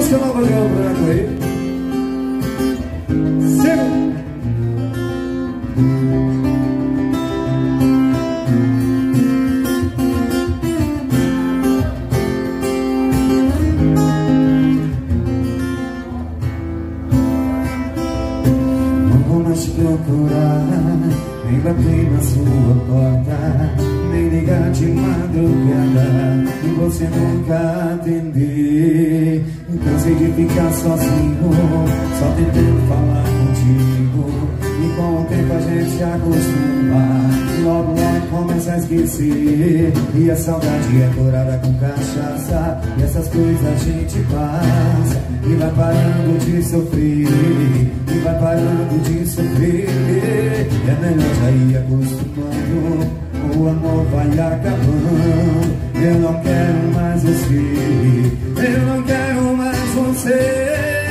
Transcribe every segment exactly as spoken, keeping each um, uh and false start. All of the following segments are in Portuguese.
música nova de Ouro Branco aí. Siga. Te procurar, nem bater na sua porta, nem ligar de madrugada e você nunca atender. Cansei de ficar sozinho, só tentando falar contigo. E com o tempo a gente se acostuma, logo logo começa a esquecer. E a saudade é curada com cachaça, e essas coisas a gente passa e vai parando de sofrer, e vai parando de sofrer. É melhor já ir acostumando, o amor vai acabando. Eu não quero mais você, eu não quero mais você.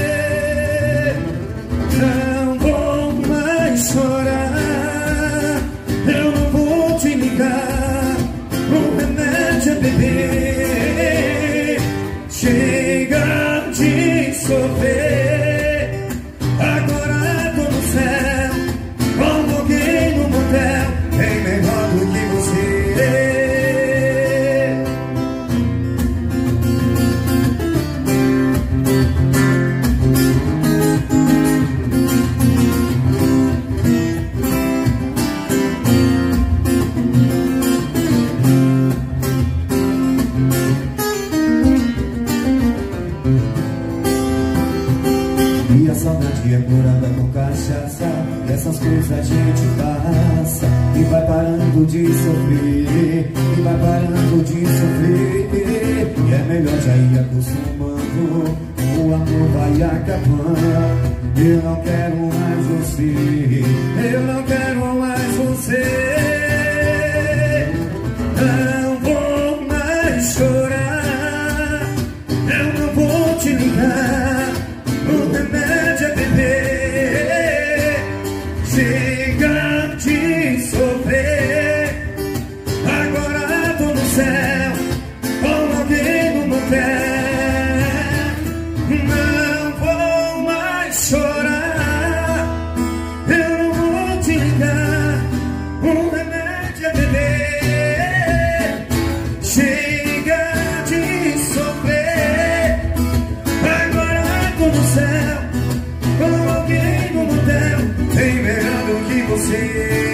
Não vou mais chorar, eu não vou te ligar, o remédio é beber. Chega de sofrer, agora tô no céu, como alguém no motel, bem melhor do que você. E a saudade é curada com cachaça, e essas coisas a gente passa e vai parando de sofrer, e vai parando de sofrer. E é melhor já ir acostumando, o amor vai acabando. Eu não quero mais você, eu não quero mais você. Não vou mais chorar, eu não vou te ligar, o remédio é beber. Chega de sofrer, agora tô no céu, com alguém no motel. Não vou mais chorar, eu não vou te ligar, o remédio é beber. Chega de sofrer, agora tô no céu, com alguém no motel, bem melhor do que você.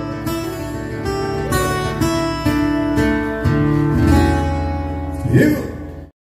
Eu